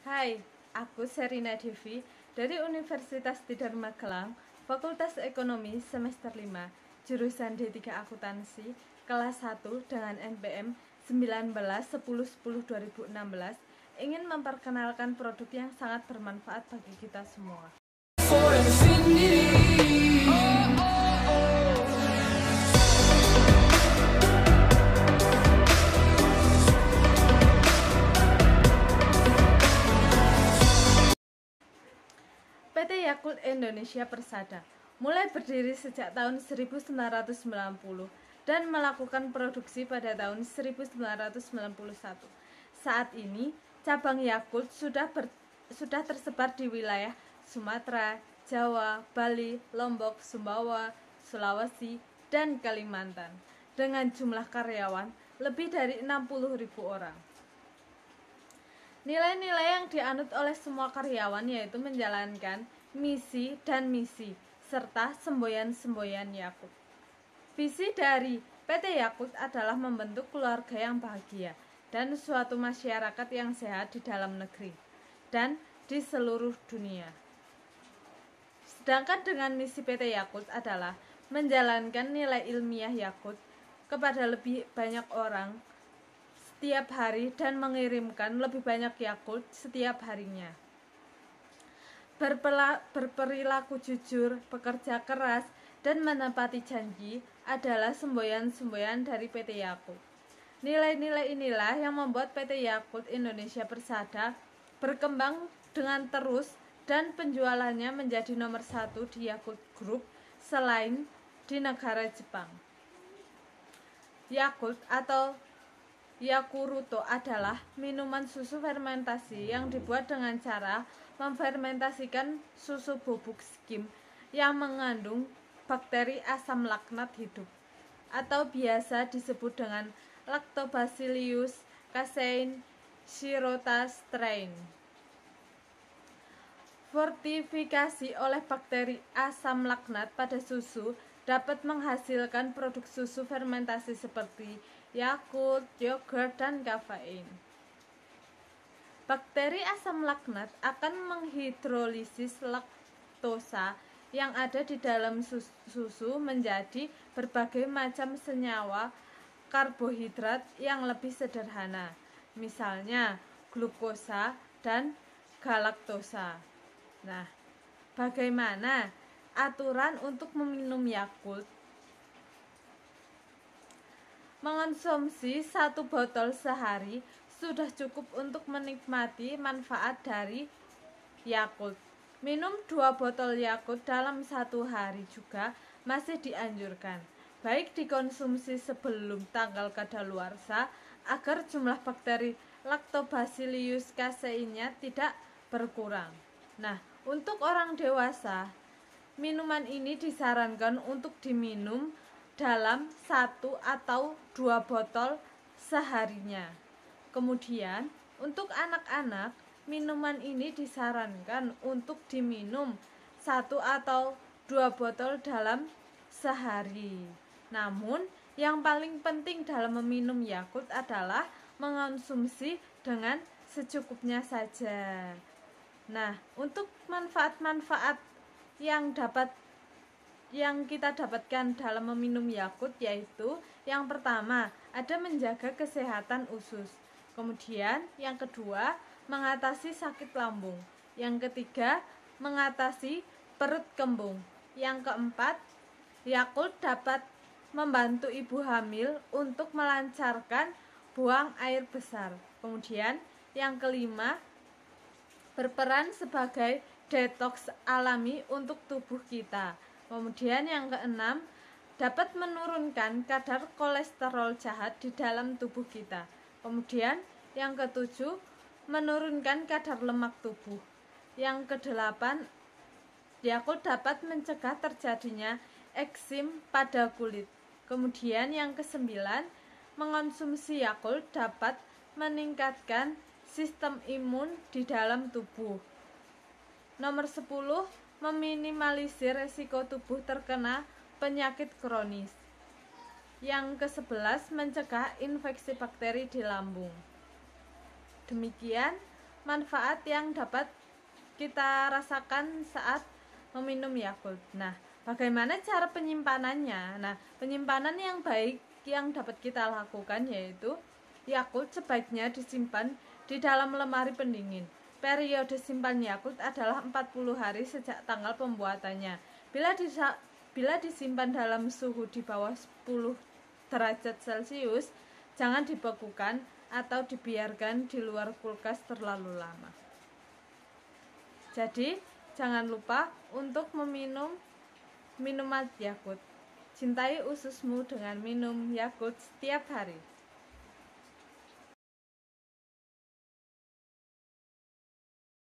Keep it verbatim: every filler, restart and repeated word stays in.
Hai, aku Serina Devi dari Universitas Tidar Magelang, Fakultas Ekonomi semester lima, jurusan D tiga Akuntansi, kelas satu dengan N P M sembilan belas sepuluh sepuluh dua ribu enam belas, ingin memperkenalkan produk yang sangat bermanfaat bagi kita semua. For infinity. Oh, oh. P T Yakult Indonesia Persada mulai berdiri sejak tahun seribu sembilan ratus sembilan puluh dan melakukan produksi pada tahun seribu sembilan ratus sembilan puluh satu. Saat ini, cabang Yakult sudah ber, sudah tersebar di wilayah Sumatera, Jawa, Bali, Lombok, Sumbawa, Sulawesi, dan Kalimantan dengan jumlah karyawan lebih dari enam puluh ribu orang. Nilai-nilai yang dianut oleh semua karyawan yaitu menjalankan misi dan misi, serta semboyan-semboyan Yakult. Visi dari P T Yakult adalah membentuk keluarga yang bahagia dan suatu masyarakat yang sehat di dalam negeri dan di seluruh dunia. Sedangkan dengan misi P T Yakult adalah menjalankan nilai ilmiah Yakult kepada lebih banyak orang setiap hari dan mengirimkan lebih banyak Yakult setiap harinya. Berpela, berperilaku jujur, bekerja keras, dan menepati janji adalah semboyan-semboyan dari P T Yakult. Nilai-nilai inilah yang membuat P T Yakult Indonesia Persada berkembang dengan terus dan penjualannya menjadi nomor satu di Yakult Group selain di negara Jepang. Yakult atau Yakuruto adalah minuman susu fermentasi yang dibuat dengan cara memfermentasikan susu bubuk skim yang mengandung bakteri asam laknat hidup atau biasa disebut dengan Lactobacillus casei shirota strain. Fortifikasi oleh bakteri asam laknat pada susu dapat menghasilkan produk susu fermentasi seperti Yakult, yogurt, dan kafein. Bakteri asam laknat akan menghidrolisis laktosa yang ada di dalam susu menjadi berbagai macam senyawa karbohidrat yang lebih sederhana, misalnya glukosa dan galaktosa. Nah, bagaimana aturan untuk meminum Yakult? Mengonsumsi satu botol sehari sudah cukup untuk menikmati manfaat dari Yakult. Minum dua botol Yakult dalam satu hari juga masih dianjurkan, baik dikonsumsi sebelum tanggal kadaluarsa agar jumlah bakteri Lactobacillus casei-nya tidak berkurang. Nah, untuk orang dewasa, minuman ini disarankan untuk diminum dalam satu atau dua botol seharinya. Kemudian, untuk anak-anak, minuman ini disarankan untuk diminum satu atau dua botol dalam sehari. Namun, yang paling penting dalam meminum Yakult adalah mengonsumsi dengan secukupnya saja. Nah, untuk manfaat-manfaat yang dapat yang kita dapatkan dalam meminum Yakult yaitu yang pertama, ada menjaga kesehatan usus. Kemudian yang kedua, mengatasi sakit lambung. Yang ketiga, mengatasi perut kembung. Yang keempat, Yakult dapat membantu ibu hamil untuk melancarkan buang air besar. Kemudian yang kelima, berperan sebagai detoks alami untuk tubuh kita. Kemudian yang keenam, dapat menurunkan kadar kolesterol jahat di dalam tubuh kita. Kemudian yang ketujuh, menurunkan kadar lemak tubuh. Yang kedelapan, Yakult dapat mencegah terjadinya eksim pada kulit. Kemudian yang kesembilan, mengonsumsi Yakult dapat meningkatkan sistem imun di dalam tubuh. Nomor sepuluh, meminimalisir resiko tubuh terkena penyakit kronis. Yang kesebelas, mencegah infeksi bakteri di lambung. Demikian manfaat yang dapat kita rasakan saat meminum Yakult. Nah, bagaimana cara penyimpanannya? Nah, penyimpanan yang baik yang dapat kita lakukan yaitu Yakult sebaiknya disimpan di dalam lemari pendingin. Periode simpan Yakult adalah empat puluh hari sejak tanggal pembuatannya. Bila disa- bila disimpan dalam suhu di bawah sepuluh derajat Celcius, jangan dibekukan atau dibiarkan di luar kulkas terlalu lama. Jadi, jangan lupa untuk meminum minuman Yakult. Cintai ususmu dengan minum Yakult setiap hari.